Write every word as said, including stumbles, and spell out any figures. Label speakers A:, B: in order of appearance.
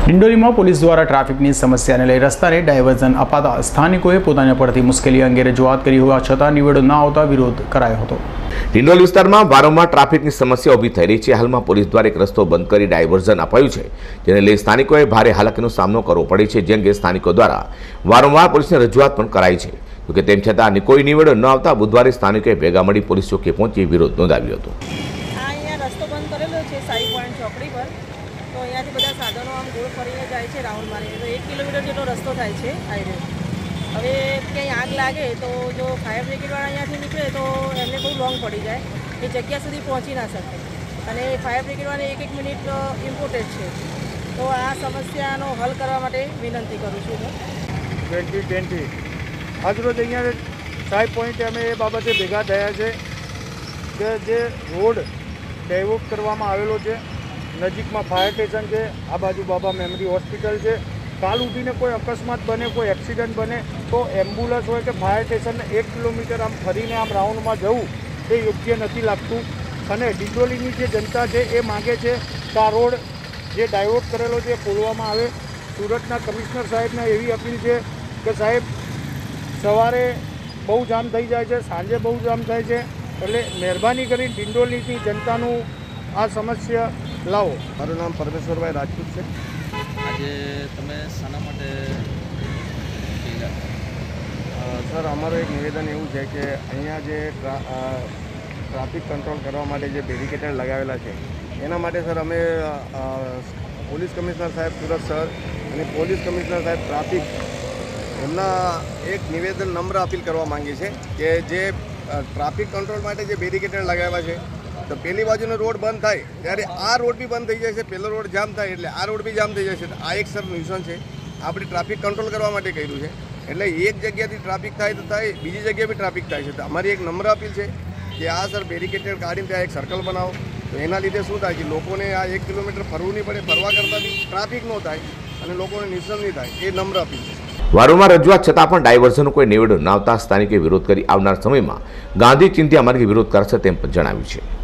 A: ડિંડોલીમાં police દ્વારા ટ્રાફિકની સમસ્યાને લઈ રસ્તાને ડાયવર્ઝન અપાતા સ્થાનિકોએ પોતાના પડતી મુશ્કેલી અંગે રજૂઆત કરી હોવા છતાં નિવેડો ન આવતા વિરોધ કરાયો હતો।
B: ડિંડોલી વિસ્તારમાં વારંવાર ટ્રાફિકની સમસ્યા ઊભી થઈ રહી છે। હાલમાં પોલીસ દ્વારા એક રસ્તો બંધ કરી ડાયવર્ઝન અપાયું છે, જેને લઈ સ્થાનિકોએ ભારે હાલાકીનો સામનો કરવો પડે છે, જે અંગે સ્થાનિકો દ્વારા વારંવાર પોલીસને રજૂઆત પણ કરાઈ છે। જોકે તેમ છતાં કોઈ નિવેડો ન આવતા બુધવારે સ્થાનિકોએ ભેગા મળી પોલીસ ચોકી પહોંચી વિરોધ નોંધાવ્યો હતો।
C: રસ્તો બંધ કરેલો છે સાઈ પોઈન્ટ ચોકડી પર, તો અહીંયાથી બધા સાધનો આમ ગોળ ફરીને જાય છે રાઉન્ડ મારીને, તો એક કિલોમીટર જેટલો રસ્તો થાય છે હાઈવે। હવે ક્યાંય આગ લાગે તો જો ફાયર બ્રિગેડવાળા અહીંયાથી નીકળે તો એમને બહુ લોંગ પડી જાય, એ જગ્યા સુધી પહોંચી ના શકે, અને ફાયર બ્રિગેડવાળાને એક એક મિનિટ ઇમ્પોર્ટેન્ટ છે। તો આ સમસ્યાનો હલ કરવા માટે વિનંતી કરું છું હું।
D: ટ્વેન્ટી ટ્વેન્ટી આજરોજ અહીંયા સાઈ પોઈન્ટે અમે એ બાબતે ભેગા થયા છે કે જે રોડ ડાયવર્ટ કરવામાં આવેલો છે, નજીકમાં ફાયર સ્ટેશન છે, આ બાજુ બાબા મેમરી હોસ્પિટલ છે, કાલ ઉઠીને કોઈ અકસ્માત બને, કોઈ એક્સિડન્ટ બને તો એમ્બ્યુલન્સ હોય કે ફાયર સ્ટેશનને એક કિલોમીટર આમ ફરીને આમ રાઉન્ડમાં જવું એ યોગ્ય નથી લાગતું। અને ડિંડોલીની જે જનતા છે એ માગે છે કે આ રોડ જે ડાયવર્ટ કરેલો છે એ ખોલવામાં આવે। સુરતના કમિશનર સાહેબને એવી અપીલ છે કે સાહેબ સવારે બહુ જામ થઈ જાય છે, સાંજે બહુ જામ થાય છે, એટલે મહેરબાની કરી ડિંડોલીની જનતાનું આ સમસ્યા લાવો। મારું નામ પરમેશ્વરભાઈ રાજપૂત છે।
E: આજે તમે શાના માટે
D: સર અમારું એક નિવેદન એવું છે કે અહીંયા જે ટ્રાફિક કંટ્રોલ કરવા માટે જે બેરિકેડ લગાવેલા છે એના માટે સર અમે પોલીસ કમિશનર સાહેબ સુરત સર અને પોલીસ કમિશનર સાહેબ ટ્રાફિક એમના એક નિવેદન નમ્ર અપીલ કરવા માંગીએ છીએ કે જે ટ્રાફિક કંટ્રોલ માટે જે બેરિકેડ લગાવ્યા છે તો પેલી બાજુનો રોડ બંધ થાય ત્યારે આ રોડ બી બંધ થઈ જાય છે, પેલો રોડ જામ થાય એટલે આ રોડ બી જામ થઈ જાય છે। આ એક સર ન્યુસન્સ છે, આપણે ટ્રાફિક કંટ્રોલ કરવા માટે કર્યું છે, એટલે એક જગ્યાથી ટ્રાફિક થાય તો થાય, બીજી જગ્યાએ બી ટ્રાફિક થાય છે। તો અમારી એક નમ્ર અપીલ છે કે આ સર બેરિકેડ કાઢીને ત્યાં એક સર્કલ બનાવો, તો એના લીધે શું થાય કે લોકોને આ એક કિલોમીટર ફરવું નહીં પડે, ફરવા કરતાં બી ટ્રાફિક ન થાય અને લોકોને નિશાન નહીં થાય, એ નમ્ર અપીલ છે।
B: વારંવાર રજૂઆત છતાં પણ ડાયવર્ઝનનો કોઈ નિવેડો ન આવતા સ્થાનિકોએ વિરોધ કરી આવનાર સમયમાં ગાંધી ચિંધ્યા માર્ગે વિરોધ કરશે તેમ પણ જણાવ્યું છે।